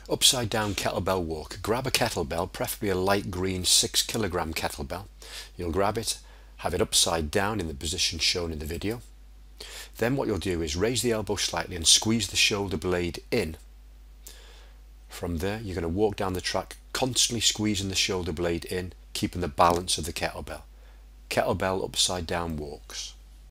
Upside down kettlebell walk. Grab a kettlebell, preferably a light green 6 kilogram kettlebell. You'll grab it, have it upside down in the position shown in the video. Then what you'll do is raise the elbow slightly and squeeze the shoulder blade in. From there you're going to walk down the track, constantly squeezing the shoulder blade in, keeping the balance of the kettlebell. Kettlebell upside down walks.